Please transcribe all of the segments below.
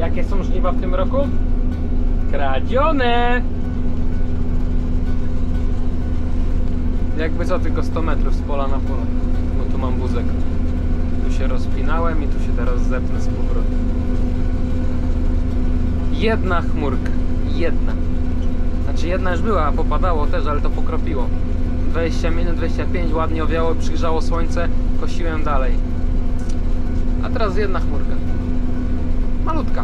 Jakie są żniwa w tym roku? Kradzione! Jakby co, tylko 100 metrów z pola na pole. Bo tu mam wózek. Tu się rozpinałem i tu się teraz zepnę z powrotem. Jedna chmurka. Jedna. Znaczy jedna już była, a popadało też, ale to pokropiło. 20 minut, 25, ładnie owiało, przygrzało słońce, kosiłem dalej. A teraz jedna chmurka. Malutka.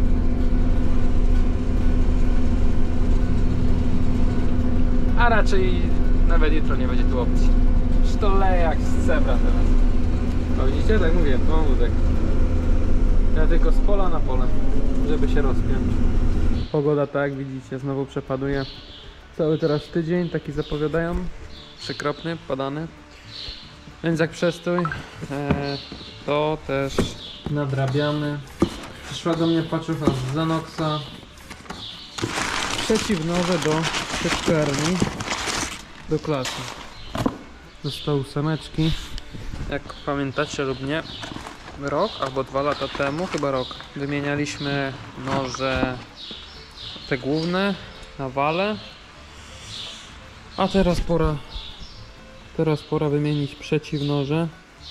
A raczej nawet jutro nie będzie tu opcji. Już to leje jak z cebra teraz. No widzicie, tak mówię, to mam wózek. Ja tylko z pola na pole, żeby się rozpiąć. Pogoda, tak jak widzicie, znowu przepaduje. Cały teraz tydzień, taki zapowiadają. Przekropny, padany. Więc jak przestój, to też nadrabiamy. Przyszła do mnie paczucha z Zenoxa. Przeciwnowe do sieczkarni, do klasy. Dostał 8. Jak pamiętacie lub nie, rok albo 2 lata temu, chyba rok, wymienialiśmy noże te główne na wale. A teraz pora wymienić przeciwnoże.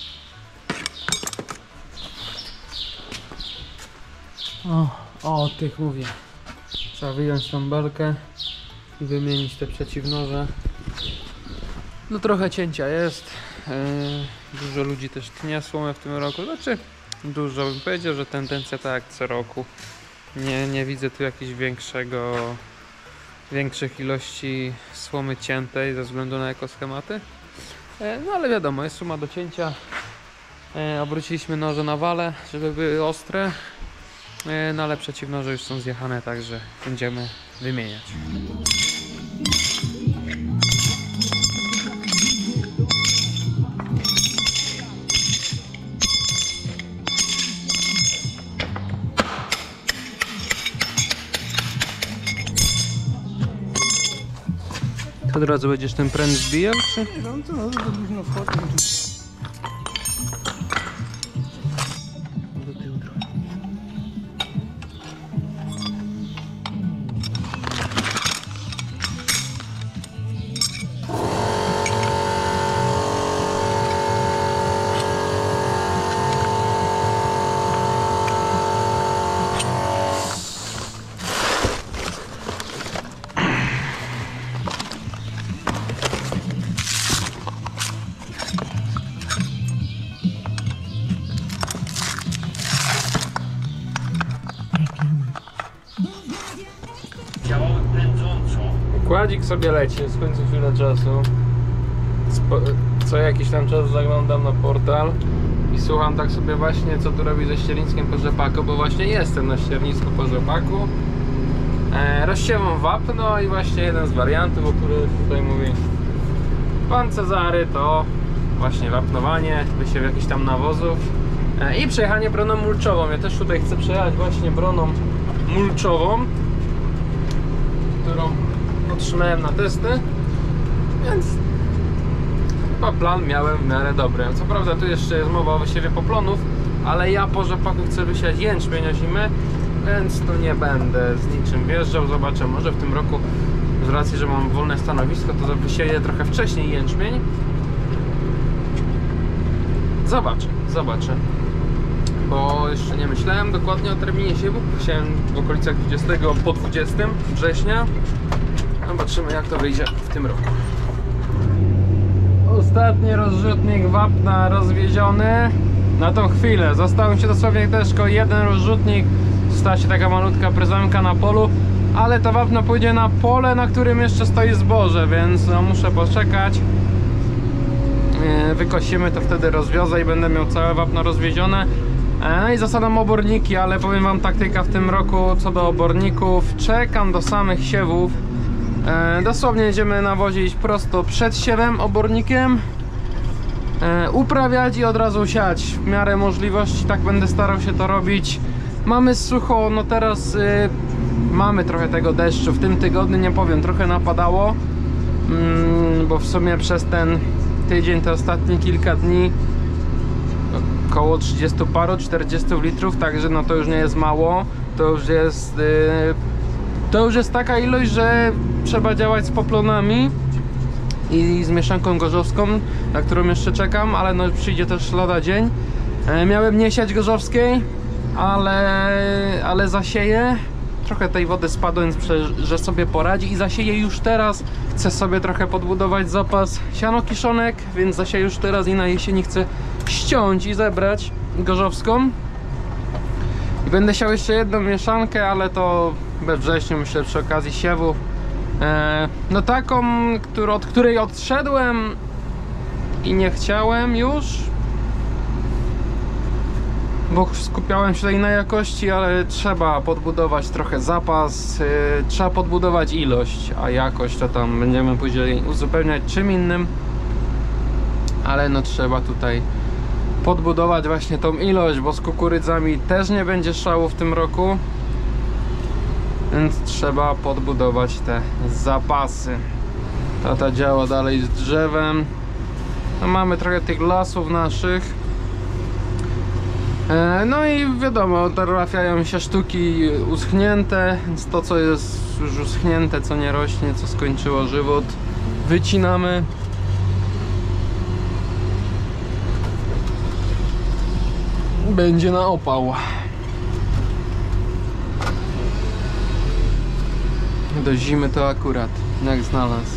O tych mówię. Trzeba wyjąć tą belkę i wymienić te przeciwnoże. No trochę cięcia jest. Dużo ludzi też tnie słomę w tym roku. Znaczy dużo, bym powiedział, że tendencja tak jak co roku. Nie widzę tu jakiegoś większych ilości słomy ciętej ze względu na ekoschematy. No ale wiadomo, jest suma do cięcia. Obróciliśmy noże na wale, żeby były ostre. No ale przeciwnoże już są zjechane, także będziemy wymieniać. Od razu będziesz ten pręt zbijał, czy? No to późno wchodzi. Do tyłu trochę. Kładzik sobie leci, jest w końcu chwilę czasu. Co jakiś tam czas zaglądam na portal i słucham tak sobie właśnie, co tu robi ze ścierniskiem po rzepaku, bo właśnie jestem na ściernisku po rzepaku. Rozsiewam wapno i właśnie jeden z wariantów, o których tutaj mówi pan Cezary, to właśnie wapnowanie, wysiew jakichś tam nawozów i przejechanie broną mulczową. Ja też tutaj chcę przejechać właśnie broną mulczową, którą otrzymałem na testy, więc chyba plan miałem w miarę dobry. Co prawda tu jeszcze jest mowa o wysiewie poplonów, ale ja po rzepaku chcę wysiać jęczmień o zimę, więc tu nie będę z niczym wjeżdżał. Zobaczę, może w tym roku z racji, że mam wolne stanowisko, to wysieję trochę wcześniej jęczmień. Zobaczę. Bo jeszcze nie myślałem dokładnie o terminie siewu. Chciałem w okolicach 20 po 20 września. Zobaczymy, jak to wyjdzie w tym roku. Ostatni rozrzutnik wapna rozwieziony na tą chwilę. Został mi się dosłownie też tylko jeden rozrzutnik. Została się taka malutka prezemka na polu, ale to wapno pójdzie na pole, na którym jeszcze stoi zboże, więc no, muszę poczekać. Wykosimy to, wtedy rozwiozę i będę miał całe wapno rozwiezione. No i zostaną oborniki, ale powiem wam, taktyka w tym roku co do oborników. Czekam do samych siewów. Dosłownie jedziemy nawozić prosto przed siewem obornikiem, uprawiać i od razu siać w miarę możliwości. Tak będę starał się to robić. Mamy sucho, no teraz mamy trochę tego deszczu. W tym tygodniu, nie powiem, trochę napadało, bo w sumie przez ten tydzień, te ostatnie kilka dni około 30 paru, 40 litrów, także no to już nie jest mało. to już jest taka ilość, że trzeba działać z poplonami i z mieszanką gorzowską, na którą jeszcze czekam, ale no przyjdzie też lada dzień. Miałem nie siać gorzowskiej, ale zasieję. Trochę tej wody spadło, więc że sobie poradzi i zasieję już teraz. Chcę sobie trochę podbudować zapas siano-kiszonek, więc zasieję już teraz i na jesieni chcę ściąć i zebrać gorzowską. I będę siał jeszcze jedną mieszankę, ale to we wrześniu, myślę, przy okazji siewów. No taką, od której odszedłem i nie chciałem już, bo skupiałem się tutaj na jakości, ale trzeba podbudować trochę zapas, trzeba podbudować ilość, a jakość to tam będziemy później uzupełniać czym innym, ale no trzeba tutaj podbudować właśnie tą ilość, bo z kukurydzami też nie będzie szału w tym roku, więc trzeba podbudować te zapasy. Tata działa dalej z drzewem. No, mamy trochę tych lasów naszych. No i wiadomo, trafiają się sztuki uschnięte, więc to co jest już uschnięte, co nie rośnie, co skończyło żywot, wycinamy. Będzie na opał. Do zimy to akurat, jak znalazł.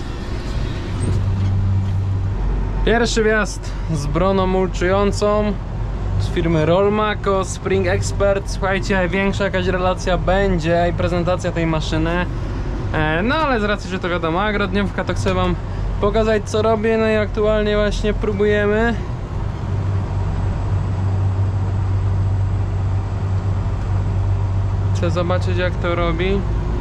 Pierwszy wjazd z broną mulczującą z firmy Rolmaco Spring Expert. Słuchajcie, większa jakaś relacja będzie i prezentacja tej maszyny. No ale z racji, że to wiadomo, agrodniówka, to chcę wam pokazać co robię. No i aktualnie właśnie próbujemy. Chcę zobaczyć jak to robi.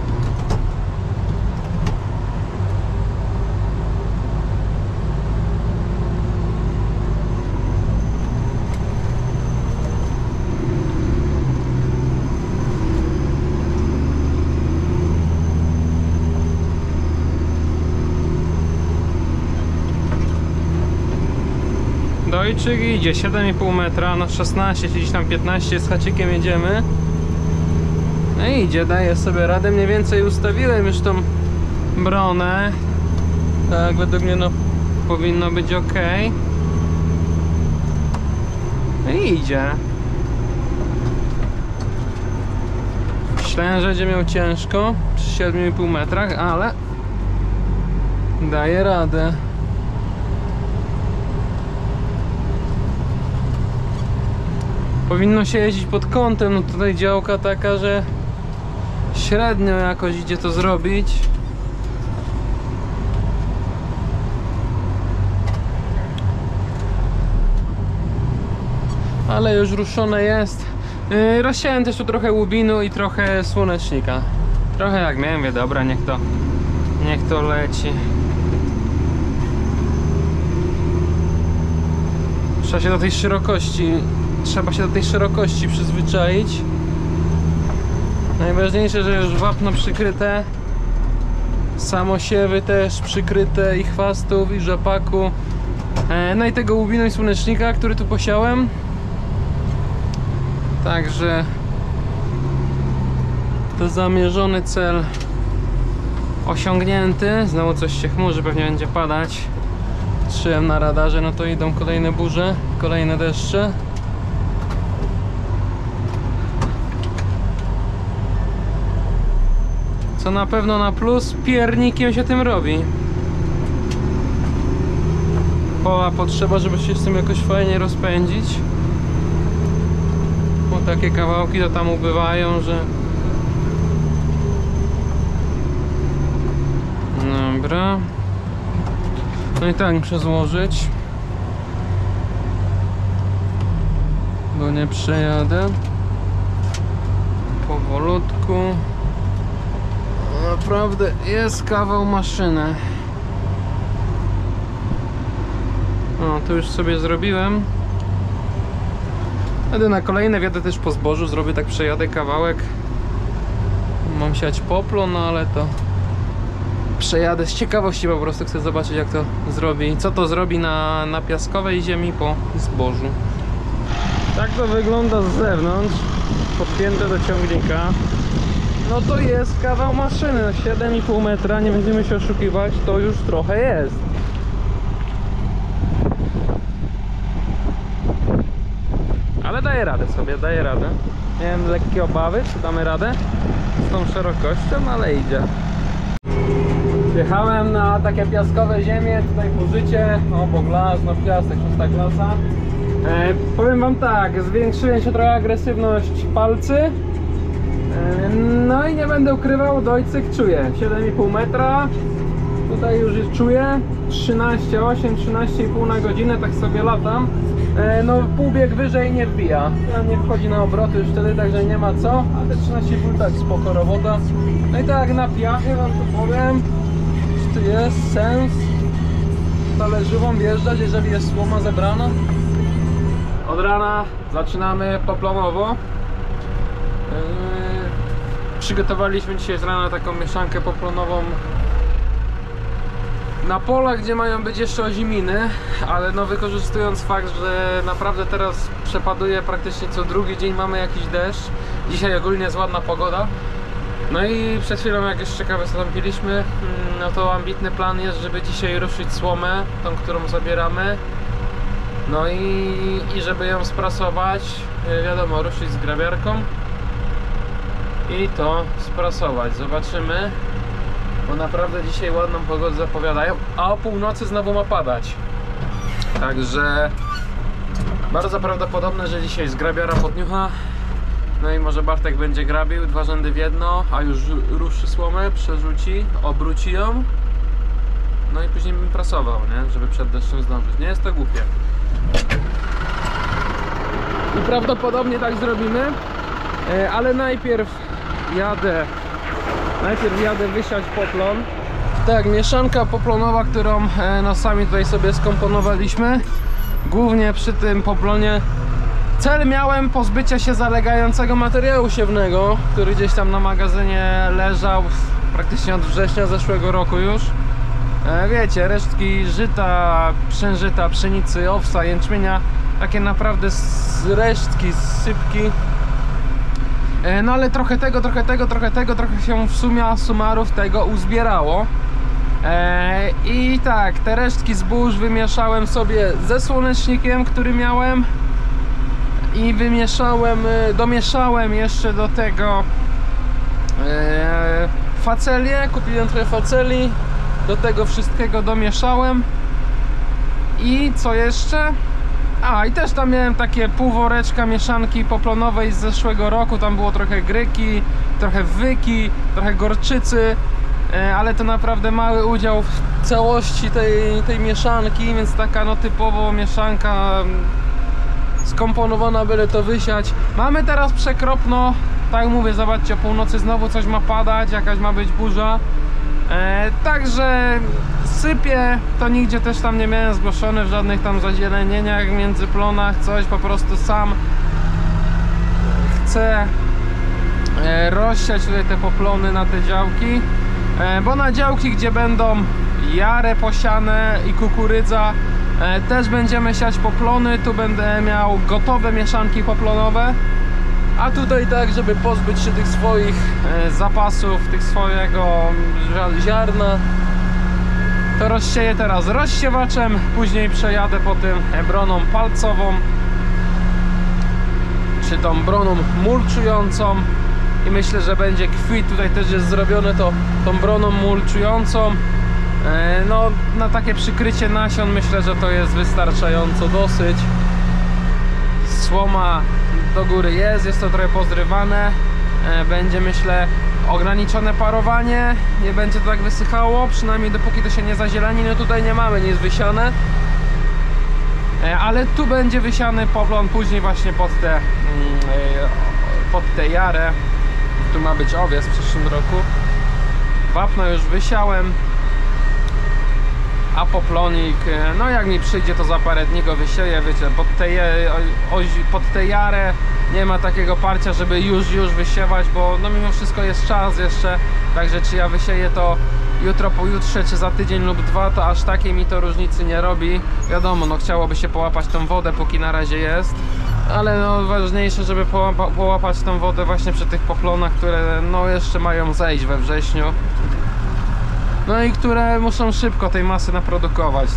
Dojczyk idzie 7,5 metra na 16, gdzieś tam 15 z haczykiem jedziemy. No i idzie, daje sobie radę. Mniej więcej ustawiłem już tą bronę. Tak, według mnie no powinno być ok. No i idzie. Myślałem, że będzie miał ciężko przy 7,5 metrach, ale daje radę. Powinno się jeździć pod kątem, no tutaj działka taka, że średnio jakoś idzie to zrobić. Ale już ruszone jest. Rozsiałem też tu trochę łubinu i trochę słonecznika. Trochę jak miałem, wie, dobra, niech to leci. Trzeba się do tej szerokości przyzwyczaić. Najważniejsze, że już wapno przykryte, samosiewy też przykryte i chwastów i rzepaku, no i tego łubinu i słonecznika, który tu posiałem. Także to zamierzony cel osiągnięty. Znowu coś się chmurzy, pewnie będzie padać. Patrzyłem na radarze, no to idą kolejne burze, kolejne deszcze. Co na pewno na plus, piernikiem się tym robi. Pola potrzeba, żeby się z tym jakoś fajnie rozpędzić. Bo takie kawałki to tam ubywają, że... Dobra. No i tak muszę złożyć, bo nie przejadę. Powolutku. Naprawdę jest kawał maszyny. O, to już sobie zrobiłem. Jadę na kolejne, wjadę też po zbożu, zrobię tak, przejadę kawałek. Mam siać poplon, no ale to przejadę z ciekawości, po prostu chcę zobaczyć jak to zrobi, co to zrobi na piaskowej ziemi po zbożu. Tak to wygląda z zewnątrz. podpięte do ciągnika. No to jest kawał maszyny, 7,5 metra, nie będziemy się oszukiwać, to już trochę jest. Ale daje radę sobie, daje radę. Miałem lekkie obawy, czy damy radę z tą szerokością, ale idzie. Wjechałem na takie piaskowe ziemie, tutaj pożycie, obok las, no piasek, 6. klasa. Powiem wam tak, zwiększyłem się trochę agresywność palcy. No i nie będę ukrywał, dojcyk czuję, 7,5 metra. Tutaj już czuję 13,8, 13,5 na godzinę, tak sobie latam. No półbieg wyżej nie wbija, nie wchodzi na obroty już wtedy, także nie ma co. A te 13,5 tak spoko robota. No i tak na piachę wam tu powiem, czy tu jest sens talerzową wjeżdżać, jeżeli jest słoma zebrana. Od rana zaczynamy poplonowo. Przygotowaliśmy dzisiaj z rana taką mieszankę poplonową na polach, gdzie mają być jeszcze oziminy, ale no wykorzystując fakt, że naprawdę teraz przepaduje praktycznie co drugi dzień, mamy jakiś deszcz. Dzisiaj ogólnie jest ładna pogoda. No i przed chwilą, jak jeszcze kawę zastąpiliśmy, no to ambitny plan jest, żeby dzisiaj ruszyć słomę, tą, którą zabieramy. No i żeby ją sprasować, wiadomo, ruszyć z grabiarką i to sprasować. Zobaczymy, bo naprawdę dzisiaj ładną pogodę zapowiadają, a o północy znowu ma padać. Także bardzo prawdopodobne, że dzisiaj z grabiara podniucha. No i może Bartek będzie grabił 2 rzędy w jedno, a już ruszy słomę, przerzuci, obróci ją. No i później bym prasował, nie? Żeby przed deszczem zdążyć. Nie jest to głupie. I prawdopodobnie tak zrobimy, ale najpierw jadę wysiać poplon. Tak, mieszanka poplonowa, którą no sami tutaj sobie skomponowaliśmy. Głównie przy tym poplonie cel miałem pozbycia się zalegającego materiału siewnego, który gdzieś tam na magazynie leżał praktycznie od września zeszłego roku już. Wiecie, resztki żyta, przężyta, pszenicy, owsa, jęczmienia, takie naprawdę resztki, sypki. No ale trochę tego się w sumie summarów tego uzbierało. I tak, te resztki zbóż wymieszałem sobie ze słonecznikiem, który miałem. I domieszałem jeszcze do tego facelię, kupiłem trochę faceli, do tego wszystkiego domieszałem. I co jeszcze? A i też tam miałem takie pół woreczka mieszanki poplonowej z zeszłego roku. Tam było trochę gryki, trochę wyki, trochę gorczycy, ale to naprawdę mały udział w całości tej mieszanki, więc taka no typowo mieszanka skomponowana, byle to wysiać. Mamy teraz przekropno, tak jak mówię, zobaczcie, o północy znowu coś ma padać, jakaś ma być burza. Także sypie, to nigdzie też tam nie miałem zgłoszone w żadnych tam zazielenieniach, między plonach, coś, po prostu sam chcę rozsiać tutaj te poplony na te działki, bo na działki, gdzie będą jare posiane i kukurydza, też będziemy siać poplony. Tu będę miał gotowe mieszanki poplonowe, a tutaj tak, żeby pozbyć się tych swoich zapasów, tych swojego ziarna, to rozsieję teraz rozsiewaczem, później przejadę po tym broną palcową, czy tą broną mulczującą i myślę, że będzie kwit. Tutaj też jest zrobione to tą broną mulczującą. No na takie przykrycie nasion myślę, że to jest wystarczająco dosyć. Słoma do góry jest to trochę pozrywane. Będzie, myślę, ograniczone parowanie, nie będzie to tak wysychało, przynajmniej dopóki to się nie zazieleni. No tutaj nie mamy nic wysiane, ale tu będzie wysiany poplon później właśnie pod tę jarę. Tu ma być owies w przyszłym roku. Wapno już wysiałem, a poplonik, no jak mi przyjdzie, to za parę dni go wysieję, wiecie, pod tę jarę nie ma takiego parcia, żeby już wysiewać, bo no mimo wszystko jest czas jeszcze, także czy ja wysieję to jutro, pojutrze, czy za tydzień lub 2, to aż takiej mi to różnicy nie robi. Wiadomo, no chciałoby się połapać tą wodę, póki na razie jest. Ale no ważniejsze, żeby połapać tą wodę właśnie przy tych poplonach, które no jeszcze mają zejść we wrześniu. No i które muszą szybko tej masy naprodukować,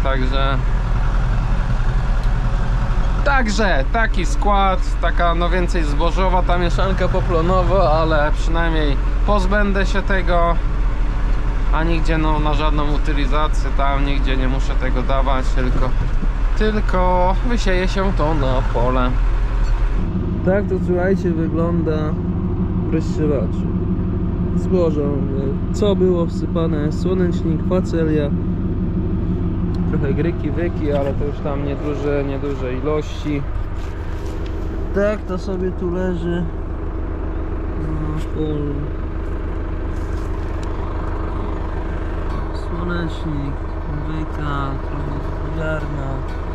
Także taki skład, taka no więcej zbożowa ta mieszanka poplonowa, ale przynajmniej pozbędę się tego, a nigdzie no na żadną utylizację tam nigdzie nie muszę tego dawać, tylko wysieje się to na pole. Tak to słuchajcie wygląda rozsiewacz. Zboża, co było wsypane, słonecznik, facelia, trochę gryki, wyki, ale to już tam nieduże ilości. Tak to sobie tu leży na polu. Słonecznik, wyka, trochę ziarna.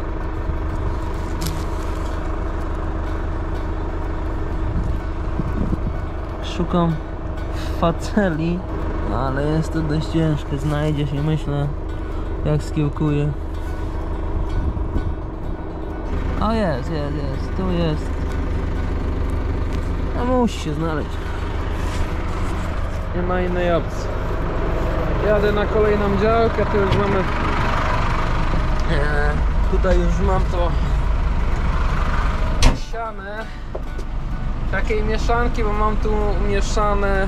Szukam faceli, ale jest to dość ciężkie, znajdzie się, myślę, jak skiełkuje. O jest, tu jest. A musi się znaleźć. Nie ma innej opcji. Jadę na kolejną działkę, tu już mamy... Tutaj już mam to. siane takiej mieszanki, bo mam tu mieszane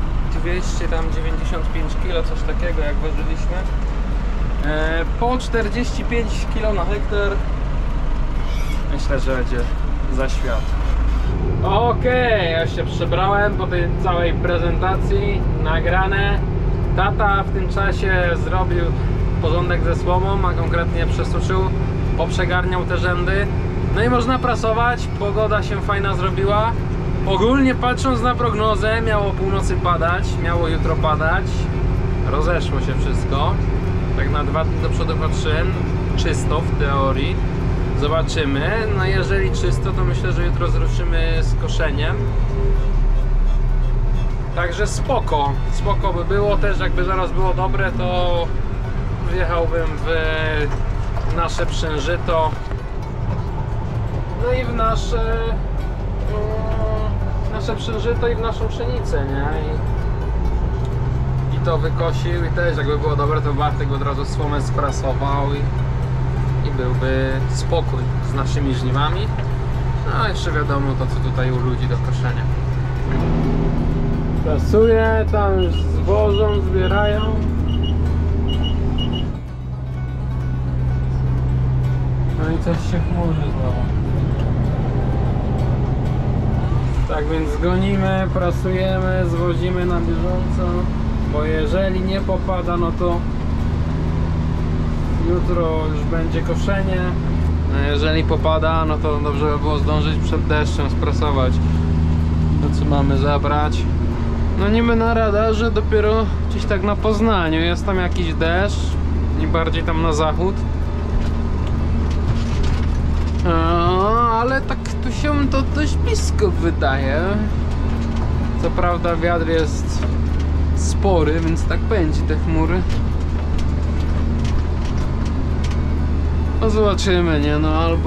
295 kg, coś takiego jak ważyliśmy, po 45 kg na hektar. Myślę, że będzie za świat. Okej, ja się przebrałem po tej całej prezentacji, nagrane. Tata w tym czasie zrobił porządek ze słomą, a konkretnie przesuszył, poprzegarniał te rzędy. No i można prasować, pogoda się fajna zrobiła. Ogólnie patrząc na prognozę, miało o północy padać, miało jutro padać. Rozeszło się wszystko. Tak na 2 dni do przodu patrzyłem, czysto w teorii. Zobaczymy. No jeżeli czysto, to myślę, że jutro zruszymy z koszeniem. Także spoko by było też, jakby zaraz było dobre, to wjechałbym w nasze przężyto. No i w nasze przężyto i w naszą pszenicę, nie? I to wykosił i też jakby było dobre, to Bartek by od razu słomę sprasował i byłby spokój z naszymi żniwami. No jeszcze wiadomo to, co tutaj u ludzi do koszenia. Prasuje, tam już zwożą, zbierają. No i coś się chmurzy znowu. Tak więc gonimy, prasujemy, zwozimy na bieżąco, bo jeżeli nie popada, no to jutro już będzie koszenie. A jeżeli popada, no to dobrze by było zdążyć przed deszczem sprasować to, co mamy zabrać. No niby na radarze dopiero gdzieś tak na Poznaniu jest tam jakiś deszcz i bardziej tam na zachód. Ale tak tu się to dość blisko wydaje. Co prawda wiatr jest spory, więc tak pędzi te chmury. No zobaczymy, nie? No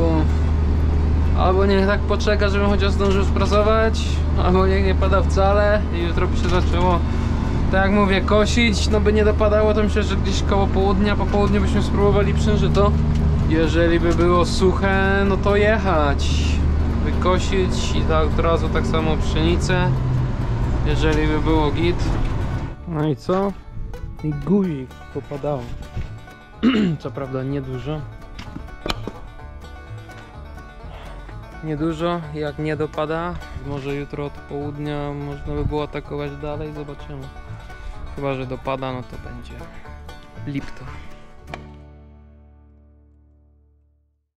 albo niech tak poczeka, żebym chociaż zdążył sprasować, albo niech nie pada wcale i jutro by się zaczęło, tak jak mówię, kosić. No by nie dopadało, to myślę, że gdzieś koło południa, po południu byśmy spróbowali przężyto. Jeżeli by było suche, no to jechać, wykosić i tak od razu tak samo pszenicę, jeżeli by było git. No i co? I guzik popadało. Co prawda niedużo. Niedużo, jak nie dopada, może jutro od południa można by było atakować dalej, zobaczymy. Chyba że dopada, no to będzie lipto.